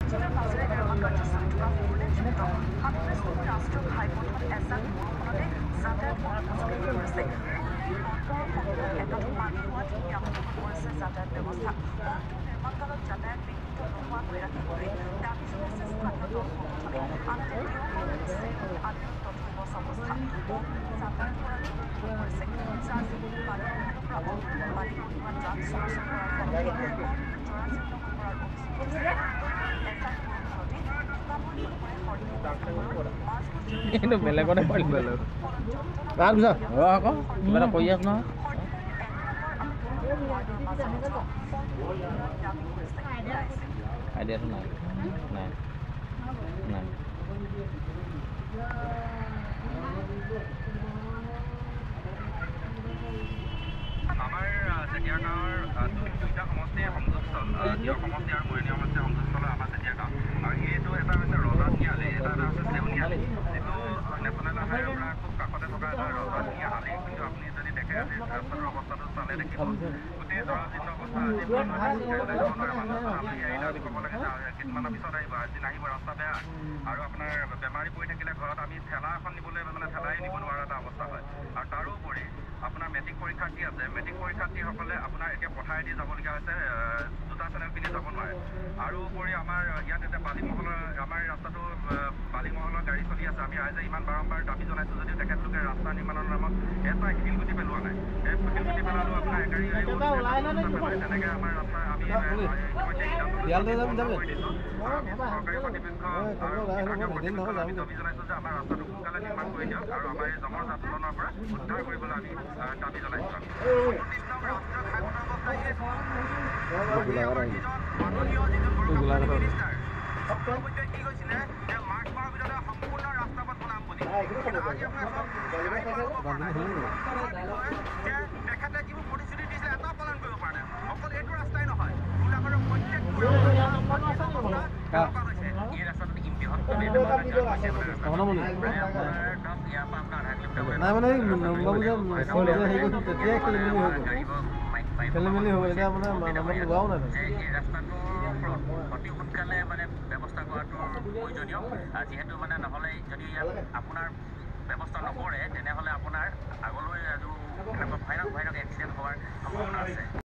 অঞ্চলৰ মাজেৰে নিৰ্মাণ কাৰ্য চলি থকা ফুলেজনিত সামঞ্জস্য ৰাষ্ট্ৰীয় ঘাইপথত এজাক বৰষুণতে যাতায়াত মুকলি হৈ পৰিছে। একাঠো পানী হোৱাত ব্যাহত হৈ পৰিছে যাতায়াত ব্যৱস্থা। নিৰ্মাণ কালত যাতায়াত বিঘ্নিত নোহোৱাকৈ ৰাখিবলৈ দাবী জনাইছে স্থানীয় দল সংগঠনে। আনহাতে আদিও তথ্য অৱস্থা যাতায়াত কৰাত হৈ পৰিছে। চাৰ্জিবুলি বালিমহলৰ পৰা অনবৰত বালি কঢ়িওৱা ট্ৰাক চলাচল কৰাৰ ফলতে জৰাজীৰ্ণ হৈ পৰাৰ অভিযোগ উঠিছে। এজাক বৰষুণতে কিন্তু বেলেগতে পাৰিব আকৌ কিবা এটা কৰি আছ নহয় আইডিয়াটো নাই নাই নাই আমাৰ চেতিয়া গাঁৱৰ দুইটা সমষ্টিৰ সংযোগস্থল দিয়ৰ সমষ্টি আৰু মৰিয়নি সমষ্টিৰ সংযোগস্থল আমাৰ চেতিয়া গাঁও আৰু এইটো এটা হৈছে ৰজাদিনীয়া আলি এটা হৈছে চেউনীয়া আলি যিটো নেশ্যনেল হাইৱেৰ পৰা খুব কাষতে থকা এটা ৰজাদিনীয়া আলি কিন্তু আপুনি যদি দেখে আজি ৰাস্তাটোৰ অৱস্থাটো চালে দেখিব গোটেই জৰাজীৰ্ণ অৱস্থা আজি মানুহ আলহী আহিলে আমি ক'ব লাগে যে কেইদিনমানৰ পিছত আহিব আজি নাহিব ৰাস্তা বেয়া আৰু আপোনাৰ বেমাৰী পৰি থাকিলে ঘৰত আমি ঠেলা এখন নিবলৈ মানে ঠেলাই নিব নোৱাৰা এটা অৱস্থা হয় আৰু তাৰোপৰি আপোনাৰ মেট্ৰিক পৰীক্ষাৰ্থী আছে মেট্ৰিক পৰীক্ষাৰ্থীসকলে আপোনাৰ এতিয়া পঠাই দি যাবলগীয়া হৈছে জোতা চেনেল পিন্ধি যাব নোৱাৰে আৰু উপৰি আমাৰ ইয়াত এতিয়া বালিমহলৰ আমাৰ ৰাস্তাটো বালিমহলৰ গাড়ী চলি আছে আমি ৰাইজে ইমান বাৰম্বাৰ দাবী জনাইছোঁ যদিও তেখেতলোকে ৰাস্তা নিৰ্মাণৰ নামত এটা শিলগুটি পেলোৱা নাই এই শিলগুটি পেলালেও আপোনাৰ গাড়ী তেনেকৈ আমাৰ ৰাস্তা আমি চৰকাৰী কৰ্তৃপক্ষ আৰু আমি দাবী জনাইছোঁ যে আমাৰ ৰাস্তাটো সোনকালে নিৰ্মাণ কৰি দিয়ক আৰু আমাৰ এই জমৰ আন্দোলনৰ পৰা উদ্ধাৰ কৰিবলৈ আমি দাবী জনাইছোঁ কি কৈছিলে যে মাৰ্চ মাহৰ ভিতৰতে সম্পূৰ্ণ ৰাস্তা পথ বনাম বুলি তেখেতে যিবোৰ প্ৰতিশ্ৰুতি দিছিলে এটাও পালন কৰিব পৰা নাই অকল এইটো ৰাস্তাই নহয় গোলাঘাটৰ প্ৰত্যেকটো এই ৰাস্তাটো অতি সোনকালে মানে ব্যৱস্থা কৰাটো প্ৰয়োজনীয় যিহেতু মানে নহ'লে যদি আপোনাৰ ব্যৱস্থা নকৰে তেনেহ'লে আপোনাৰ আগলৈ এনেকুৱা ভয়ানক এক্সিডেণ্ট হোৱাৰ সম্ভাৱনা আছে